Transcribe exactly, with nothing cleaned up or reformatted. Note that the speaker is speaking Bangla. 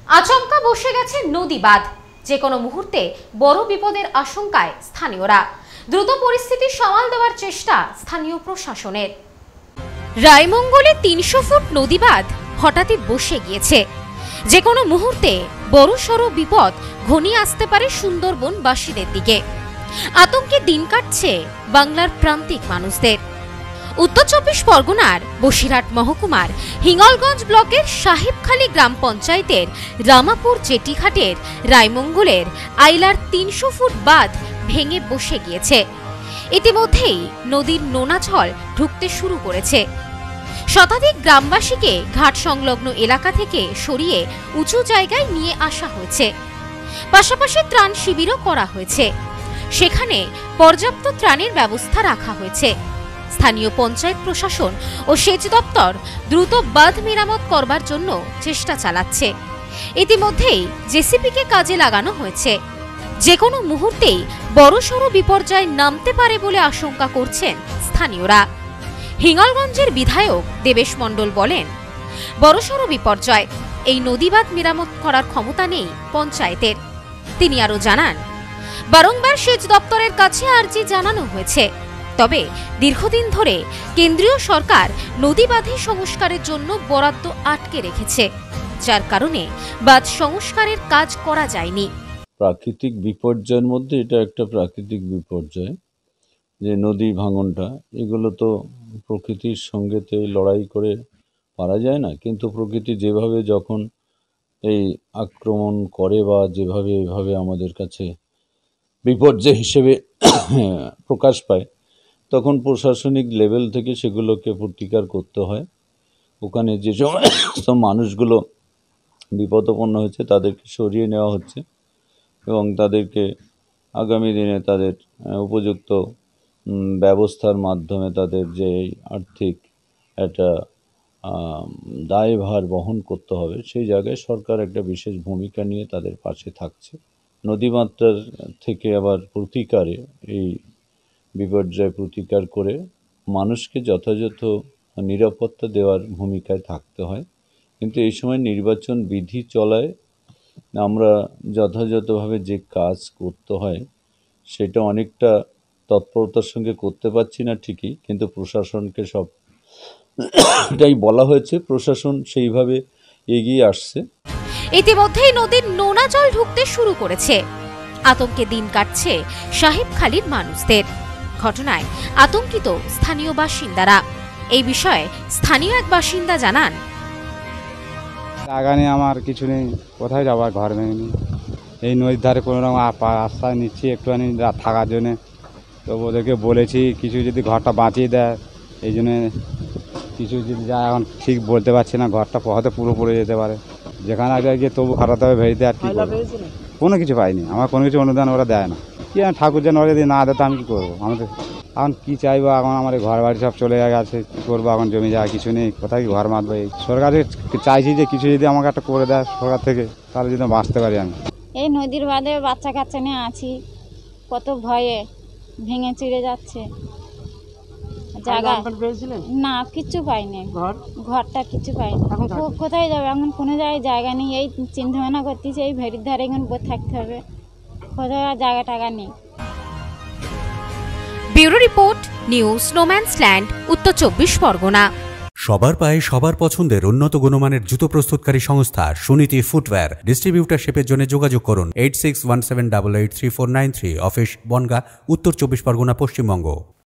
আচমকা বসে গেছে নদী বাঁধ, যে কোনো মুহূর্তে বড় বিপদের আশঙ্কায় স্থানীয়রা। দ্রুত পরিস্থিতি সামাল দেওয়ার চেষ্টা স্থানীয় প্রশাসনের। রায়মঙ্গলে তিনশো ফুট নদী বাঁধ হঠাৎই বসে গিয়েছে। যে কোনো মুহূর্তে বড়সড় বিপদ ঘনিয়ে আসতে পারে সুন্দরবনবাসীদের দিকে। আতঙ্কে দিন কাটছে বাংলার প্রান্তিক মানুষদের। উত্তর চব্বিশ পরগনার বসিরহাট মহকুমার হিঙ্গলগঞ্জ ব্লকের সাহেবখালী গ্রাম পঞ্চায়েতের রামাপুর জেটিঘাটের রায়মঙ্গলের আইলার তিনশো ফুট বাঁধ ভেঙে বসে গিয়েছে। ইতিমধ্যেই নদীর নোনা জল ঢুকতে শুরু করেছে। শতাধিক গ্রামবাসীকে ঘাট সংলগ্ন এলাকা থেকে সরিয়ে উঁচু জায়গায় নিয়ে আসা হয়েছে। পাশাপাশি ত্রাণ শিবিরও করা হয়েছে। সেখানে পর্যাপ্ত ত্রাণের ব্যবস্থা রাখা হয়েছে। স্থানীয় পঞ্চায়েত প্রশাসন ও সেচ দপ্তর দ্রুত বাঁধ মেরামত করবার জন্য চেষ্টা চালাচ্ছে। ইতিমধ্যেই জেসিপিকে কাজে লাগানো হয়েছে। যে কোনো মুহূর্তেই বড়সড় বিপর্যয় নামতে পারে বলে আশঙ্কা করছেন স্থানীয়রা। হিঙ্গলগঞ্জের বিধায়ক দেবেশ মণ্ডল বলেন, বড়সড় বিপর্যয়, এই নদী বাঁধ মেরামত করার ক্ষমতা নেই পঞ্চায়েতের। তিনি আরও জানান, বারংবার সেচ দপ্তরের কাছে আর্জি জানানো হয়েছে, তবে দীর্ঘদিন ধরে কেন্দ্রীয় সরকার নদী বাঁধের সংস্কারের জন্য বরাদ্দ আটকে রেখেছে, যার কারণে বাঁধ সংস্কারের কাজ করা যায়নি। প্রাকৃতিক বিপর্যয়ের মধ্যে এটা একটা প্রাকৃতিক বিপর্যয়, যে নদী ভাঙনটা, এগুলো তো প্রকৃতির সঙ্গে তো লড়াই করে পারা যায় না। কিন্তু প্রকৃতি যেভাবে যখন এই আক্রমণ করে বা যেভাবে এভাবে আমাদের কাছে বিপর্যয় হিসেবে প্রকাশ পায়, তখন প্রশাসনিক লেভেল থেকে সেগুলোকে প্রতিকার করতে হয়। ওখানে যে সমস্ত মানুষগুলো বিপদাপন্ন হয়েছে তাদেরকে সরিয়ে নেওয়া হচ্ছে এবং তাদেরকে আগামী দিনে তাদের উপযুক্ত ব্যবস্থার মাধ্যমে তাদের যে আর্থিক একটা দায়ভার বহন করতে হবে, সেই জায়গায় সরকার একটা বিশেষ ভূমিকা নিয়ে তাদের পাশে থাকছে। নদীমাত্রার থেকে আবার প্রতিকারে, এই বিপর্যয় প্রতিকার করে মানুষকে যথাযথ নিরাপত্তা দেওয়ার ভূমিকায় থাকতে হয়। কিন্তু এই সময় নির্বাচন বিধি চলায় আমরা যথাযথভাবে যে কাজ করতে হয় সেটা অনেকটা তৎপরতার সঙ্গে করতে পারছি না ঠিকই, কিন্তু প্রশাসনকে সব এটাই বলা হয়েছে, প্রশাসন সেইভাবে এগিয়ে আসছে। ইতিমধ্যেই নদীর নোনা জল ঢুকতে শুরু করেছে। আতঙ্কে দিন কাটছে সাহেবখালীর মানুষদের। ঘটনায় আতঙ্কিত স্থানীয় বাসিন্দারা। এই বিষয়ে স্থানীয় এক বাসিন্দা জানান, জায়গা নেই, আমার কিছু নেই, কোথায় যাবার, ঘর ভেঙে নেই। এই নদীর ধারে কোনো রকম আশ্রয় নিচ্ছি একটুখানি থাকার জন্যে। তো ওদেরকে বলেছি কিছু যদি ঘরটা বাঁচিয়ে দেয়, এই জন্যে কিছু যদি যায়, এখন ঠিক বলতে পারছি না, ঘরটা হয়তো পুরো পড়ে যেতে পারে। যেখানে আগে গিয়ে তবু খাটাতে হবে ভেড়িতে, আর কি করবো, কোনো কিছু পাইনি। আমার কোনো কিছু অনুদান ওরা দেয় না। কি আমি ঠাকুর যেন ওরা যদি না দেয়, আমি কী করবো? আমাদের এখন কী চাইবো? এখন আমার ঘর বাড়ি সব চলে গেছে, কী করবো? এখন জমি জায়গা কিছু নেই, কোথায় কি ঘর বাঁধবো? এই সরকারে চাইছি যে কিছু যদি আমাকে একটা করে দেয় সরকার থেকে, তাহলে যদি বাঁচতে পারি আমি। এই নদীর বাঁধে বাচ্চা কাচ্চা নিয়ে আছি, কত ভয়ে ভেঙে চিড়ে যাচ্ছে। জায়গা না, কিচ্ছু পাইনি, ঘরটা কিছু পাইনি। কোথায় যাবে এখন? কোনো জায়গায় জায়গা নেই। এই চিন্তা ভাবনা করতেছি, এই ভেড়ির ধারে এখন বসে থাকতে হবে, কোথায় আর জায়গা টাকা নেই। Bureau report, news snowman's land, উত্তর চব্বিশ পরগনা। সবার পায়ে সবার পছন্দের উন্নত গুণমানের জুতো প্রস্তুতকারী সংস্থা সুনীতি ফুটওয়্যার। ডিস্ট্রিবিউটারশিপের জন্য যোগাযোগ করুন eight six one seven double eight three four nine three. Office Bongaon, উত্তর চব্বিশ পরগনা, পশ্চিমবঙ্গ।